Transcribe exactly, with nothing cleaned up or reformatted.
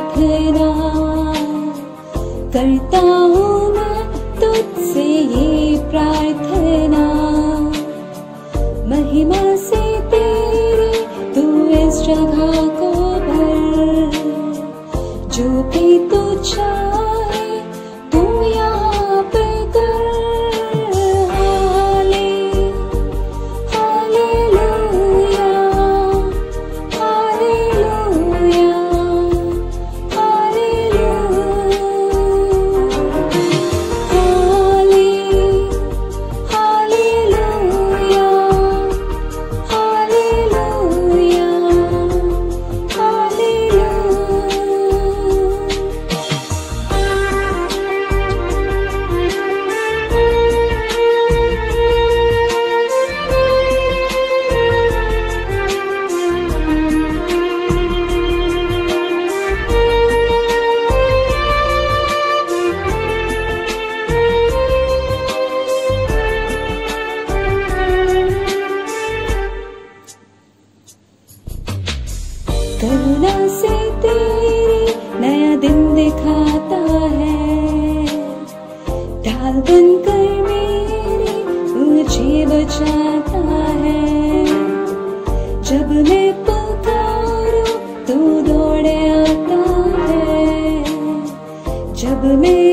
प्रार्थना करता हूँ मैं तुझसे ये प्रार्थना, महिमा से तेरी तू इस जगह को भर, जो भी तू चाहे तू यहाँ पे कर। हाले हालेलुया हालेलुया हालेलुया हाले हालेलुया हालेलुया हालेलुया। करुणा से तेरी नया दिन दिखाता है, ढाल बनकर मेरी मुझे बचाता है। जब मैं पुकारूं तू दौड़े आता है, जब मैं